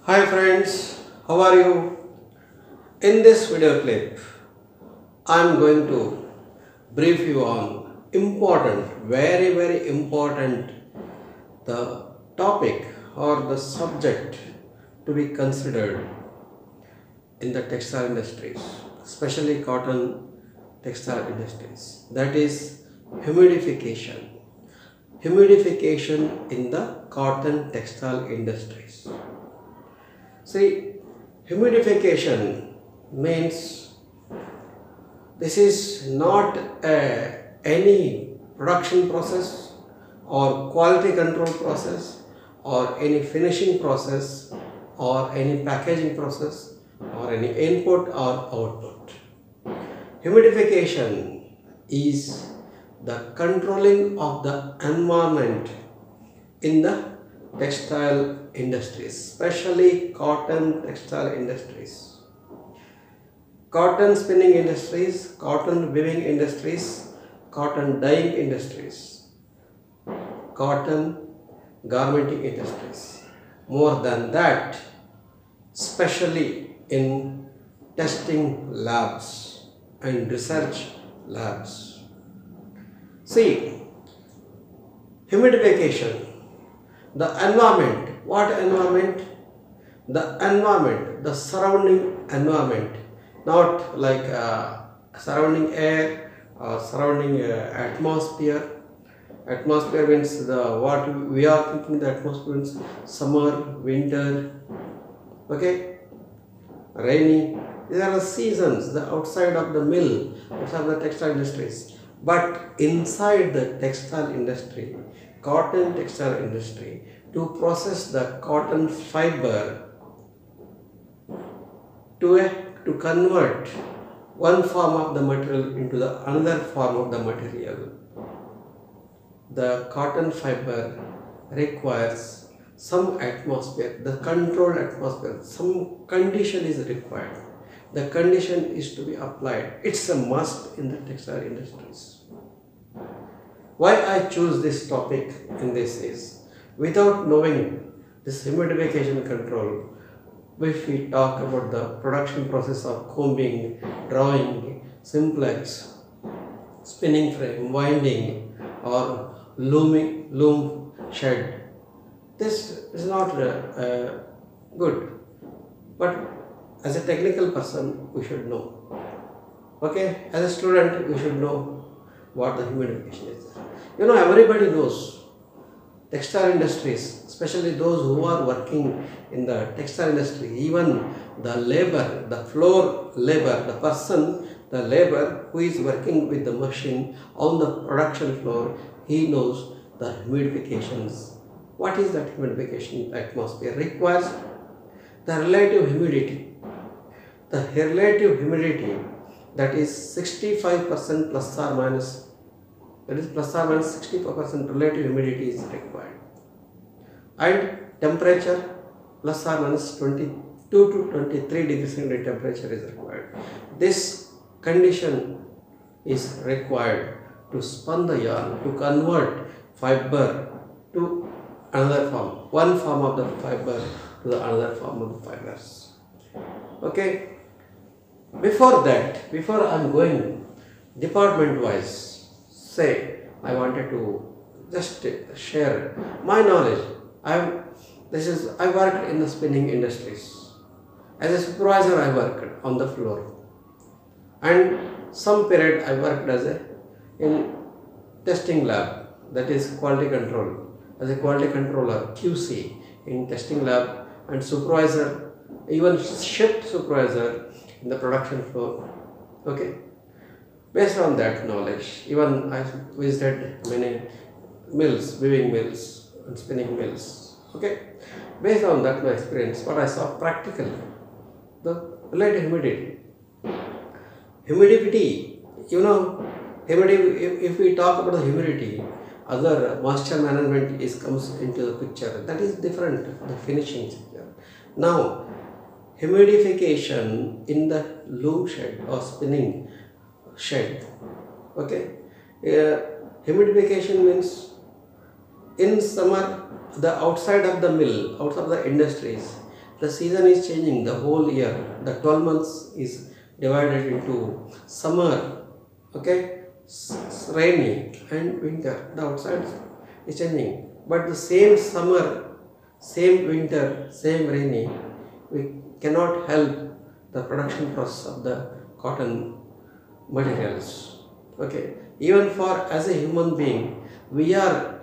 Hi friends, how are you? In this video clip, I am going to brief you on very important, the topic or the subject to be considered in the textile industries, especially cotton textile industries. That is humidification. Humidification in the cotton textile industries. See, humidification means this is not any production process or quality control process or any finishing process or any packaging process or any input or output. Humidification is the controlling of the environment in the textile industries, especially cotton textile industries, cotton spinning industries, cotton weaving industries, cotton dyeing industries, cotton garmenting industries. More than that, especially in testing labs and research labs. See, humidification, the environment. What environment? The environment, the surrounding environment, not like surrounding air or surrounding atmosphere. Atmosphere means what we are thinking. The atmosphere means summer, winter, okay, rainy. These are the seasons, the outside of the mill, outside of the textile industries. But inside the textile industry, cotton textile industry, to process the cotton fiber to convert one form of the material into the another form of the material, the cotton fiber requires some atmosphere, the controlled atmosphere, some condition is required. The condition is to be applied. It's a must in the textile industries. Why I choose this topic in this is, without knowing this humidification control, if we talk about the production process of combing, drawing, simplex, spinning frame, winding or loom shed, this is not good. But as a technical person, we should know. Okay, as a student, we should know what the humidification is. You know, everybody knows textile industries, especially those who are working in the textile industry, even the labor, the floor labor, the person, the labor who is working with the machine on the production floor, he knows the humidifications. What is that humidification? Atmosphere requires the relative humidity. The relative humidity, that is 65% plus or minus, that is plus or minus 65% relative humidity is required, and temperature plus or minus 22 to 23 degrees centigrade temperature is required. This condition is required to spun the yarn, to convert fiber to another form, one form of the fiber to the another form of the fibers. Okay. Before that, before I am going department wise, say I wanted to just share my knowledge. I worked in the spinning industries. As a supervisor, I worked on the floor, and some period I worked in testing lab, that is quality control, as a quality controller, QC in testing lab, and supervisor, even shift supervisor in the production floor. Okay, based on that knowledge, even I visited many mills, weaving mills and spinning mills. Okay, based on that my experience, what I saw practically, the relative humidity, you know, humidity, if we talk about the humidity, other moisture management comes into the picture. That is different, the finishing sector. Now, humidification in the loom shed or spinning shed. Okay, humidification means in summer, the outside of the mill, outside of the industries, the season is changing the whole year. The 12 months is divided into summer, okay, rainy and winter. The outside is changing, but the same summer, same winter, same rainy, we cannot help the production process of the cotton materials. Okay, even for as a human being, we are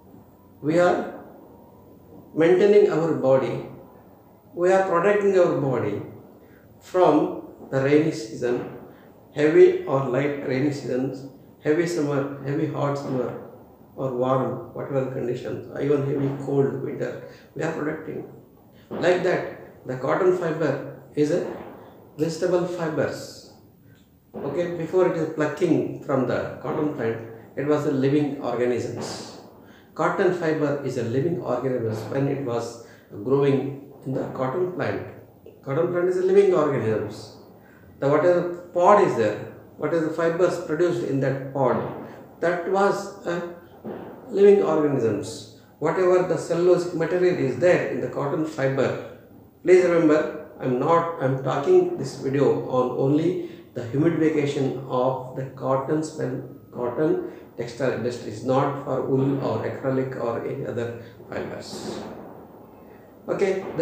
maintaining our body, we are protecting our body from the rainy season, heavy or light rainy seasons, heavy summer, heavy hot summer, or warm, whatever the conditions, or even heavy cold winter, we are protecting. Like that, the cotton fiber is a vegetable fibers. Okay, before it is plucking from the cotton plant, it was a living organisms. Cotton fiber is a living organism when it was growing in the cotton plant. Cotton plant is a living organisms. The whatever pod is there, what is the fibers produced in that pod, that was a living organisms. Whatever the cellulosic material is there in the cotton fiber, please remember, I'm talking this video on only the humidification of the cotton textile industries, not for wool or acrylic or any other fibers. Okay, the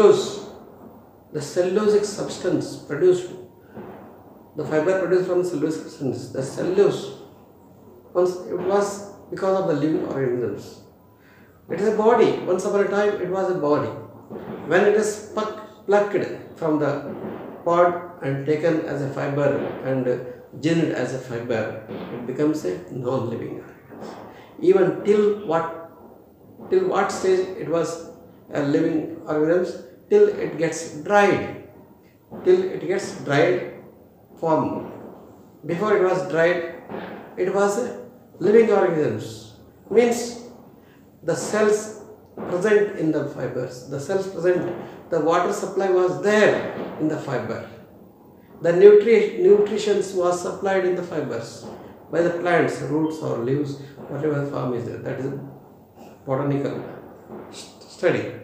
cellulosic substance produced, the fiber produced from cellulosic substance, the cellulose, once it was because of the living organisms. It is a body. Once upon a time, it was a body. When it is plucked from the pod and taken as a fiber and ginned as a fiber, it becomes a non-living organism. Even till what stage it was a living organism? Till it gets dried. Till it gets dried form. Before it was dried, it was a living organisms. Means the cells present in the fibers, the cells present, the water supply was there in the fiber. The nutrition was supplied in the fibers by the plants, roots or leaves, whatever form is there. That is a botanical study.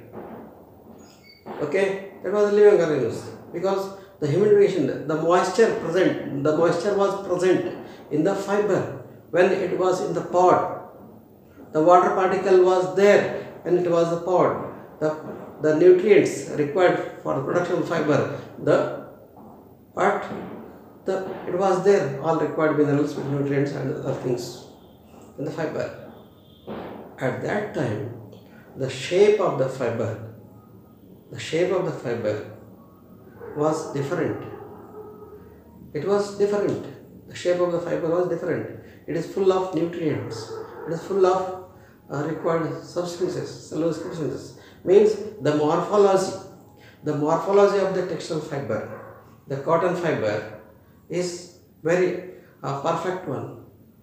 Okay, that was a living organism because the humidification, the moisture was present in the fiber when it was in the pod. The water particle was there when it was the pod. The nutrients required for the production of fiber, it was there, all required minerals, nutrients and other things in the fiber. At that time, the shape of the fiber was different. It was different. The shape of the fiber was different. It is full of nutrients. It is full of required substances, cellulose substances. Means the morphology of the textile fiber, the cotton fiber, is very perfect one.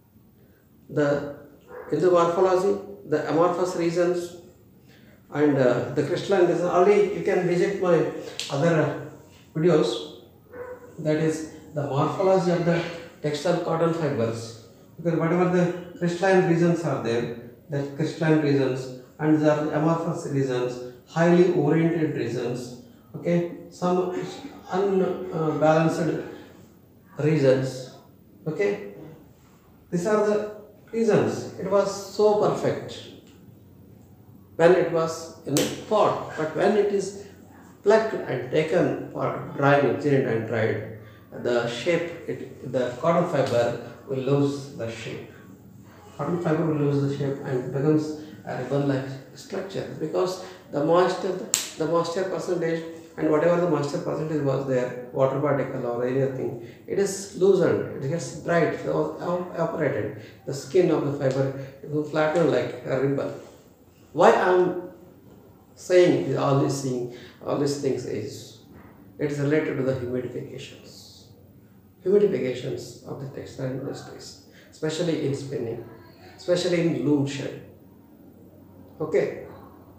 In the morphology, the amorphous regions and the crystalline regions. Already you can visit my other videos. That is the morphology of the textile cotton fibers. Because whatever the crystalline regions are there, the crystalline regions and the amorphous regions, highly oriented regions, okay, some unbalanced regions, okay, these are the regions. It was so perfect when it was in a pot, but when it is plucked and taken for drying, ginned and dried, the shape, the cotton fiber will lose the shape. Cotton fiber will lose the shape and becomes a ribbon-like structure because the moisture percentage and whatever the moisture percentage was there, water particle or anything, it is loosened, it gets dried, evaporated. The skin of the fiber will flatten like a ribbon. Why I am saying all these things is, it is related to the humidifications of the textile industries, especially in spinning, especially in loom shed. Okay.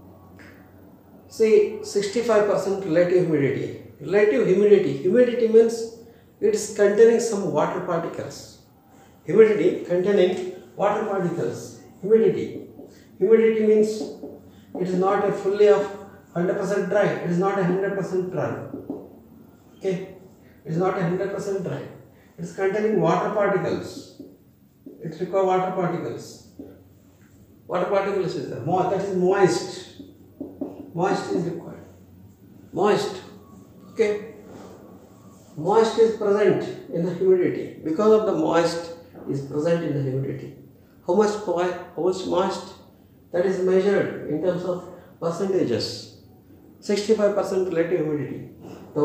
See, 65% relative humidity. Humidity means it is containing some water particles. Humidity containing water particles. Humidity means it is not a fully of 100% dry. It is not 100% dry. Okay, it is not 100% dry. It is containing water particles. It requires water particles. Water particles is there. That is moist. Moist is required. Moist. Okay. Moist is present in the humidity. Because of the moist is present in the humidity. How much moist? That is measured in terms of percentages. 65% relative humidity. So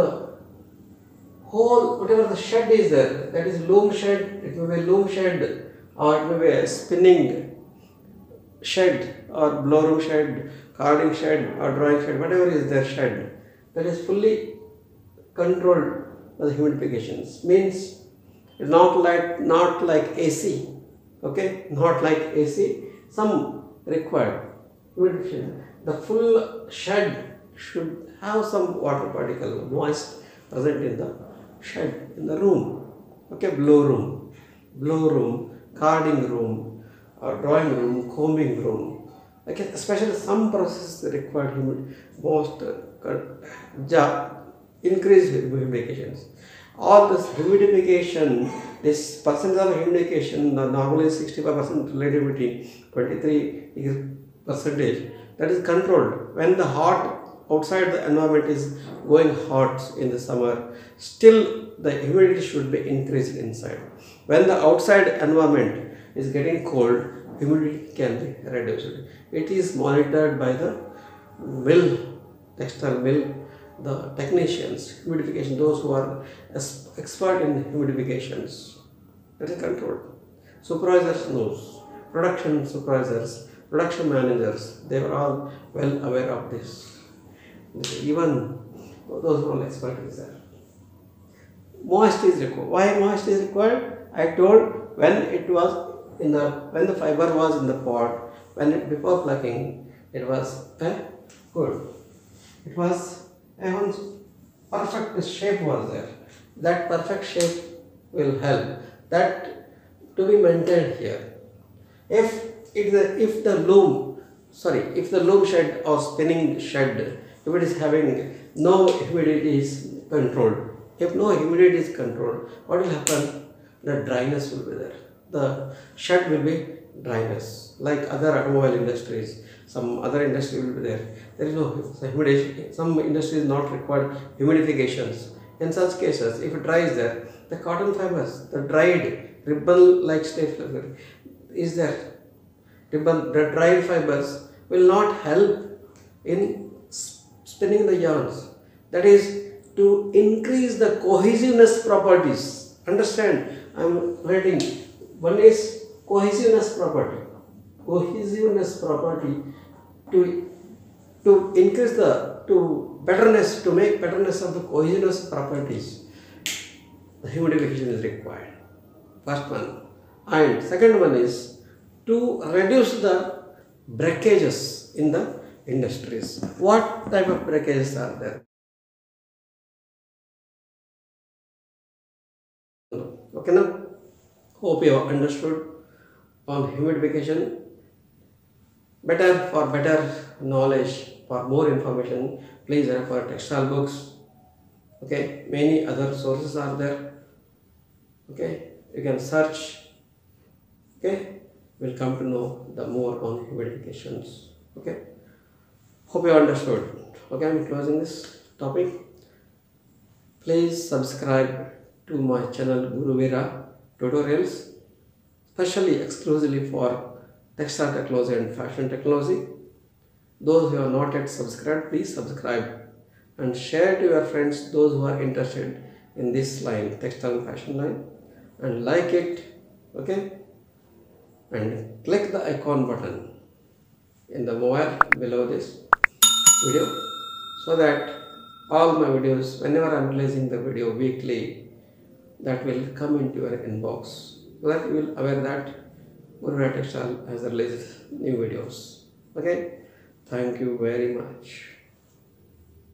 whatever the shed is there, that is loom shed, it may be loom shed, or it may be a spinning shed, or blow room shed, carding shed, or drawing shed, whatever is their shed, that is fully controlled by the humidifications. Means it's not like AC. Okay, not like AC. Some required humidification. The full shed should have some water particle, moist present in the shed, in the room. Okay, blow room, carding room, or drawing room, combing room. Okay, especially some process required increased humidifications. All this humidification, this percentage of humidification, normally 65% relativity, 23%, that is controlled. When the outside the environment is going hot in the summer, still the humidity should be increased inside. When the outside environment is getting cold, humidity can be reduced. It is monitored by the textile mill, the technicians, humidification, those who are expert in humidifications. That is controlled. Supervisors knows, production supervisors, production managers, they are all well aware of this. Even those who are expert is there. Moist is required. Why moist is required? I told when the fiber was in the pot, before plucking, it was good. It was perfect shape was there. That perfect shape will help that to be maintained here. If the loom shed or spinning shed, if it is having no humidity is controlled, if no humidity is controlled, what will happen? The dryness will be there. The shed will be dryness. Like other automobile industries, some other industry will be there. There is no humidity. Some industries not required humidifications. In such cases, if it dries there, the cotton fibers, the dried ribbon-like state is there. The dried fibers will not help in spinning the yarns. That is to increase the cohesiveness properties. Understand? I am writing. One is cohesiveness property. Cohesiveness property to increase to make betterness of the cohesiveness properties. The humidification is required. First one. And second one is to reduce the breakages in the industries. What type of breakages are there? Okay, now hope you have understood on humidification. For better knowledge, for more information, please refer textile books. Okay, many other sources are there. Okay, you can search. Okay, we'll come to know the more on humidifications. Okay, hope you understood. Okay, I'm closing this topic. Please subscribe to my channel Guru Veera Tutorials, especially exclusively for textile technology and fashion technology. Those who are not yet subscribed, please subscribe and share to your friends, those who are interested in this line, textile and fashion line, and like it. Okay, and click the icon button in the mobile below this video, so that all my videos, whenever I am releasing the video weekly, that will come into your inbox, so that you will aware that Guru Veera Textile has released new videos. Okay, thank you very much.